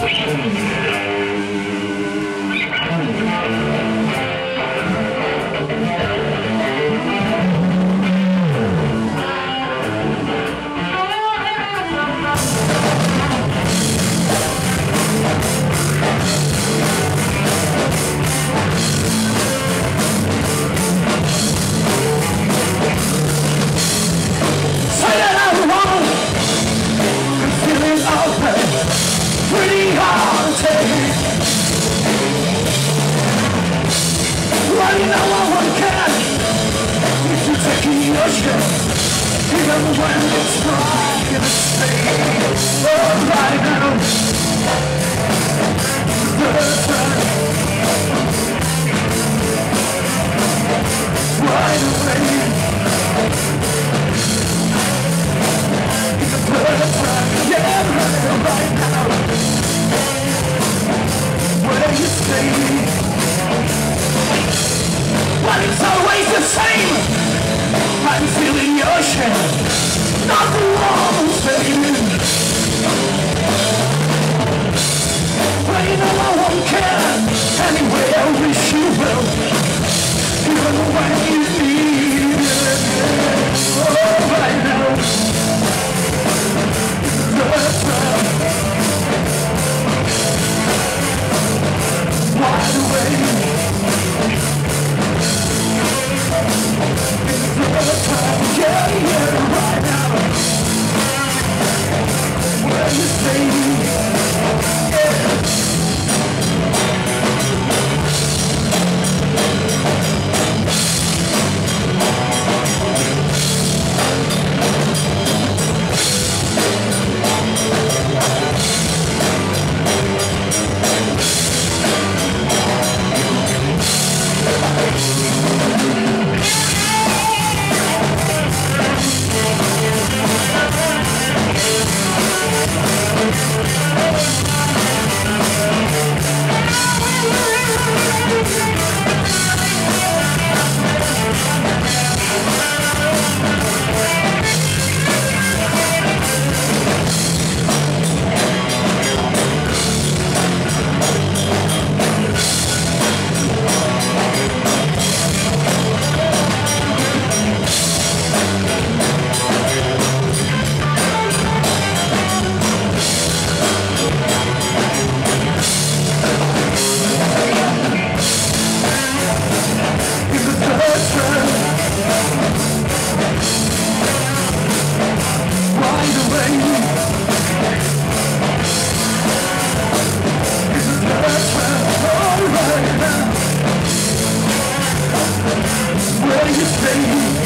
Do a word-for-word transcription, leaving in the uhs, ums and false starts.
Even when it's dark in the space of right now, the sun right away. It's a perfect time, yeah, right now. Where you stay, but it's always the same. I'm feeling your shame, not the walls that you in. But you know I won't care, anyway I wish you will, even when you need it. Oh, right now, the sun wide awake. Yeah, yeah, right now. Where you stay, yeah. Where you stay?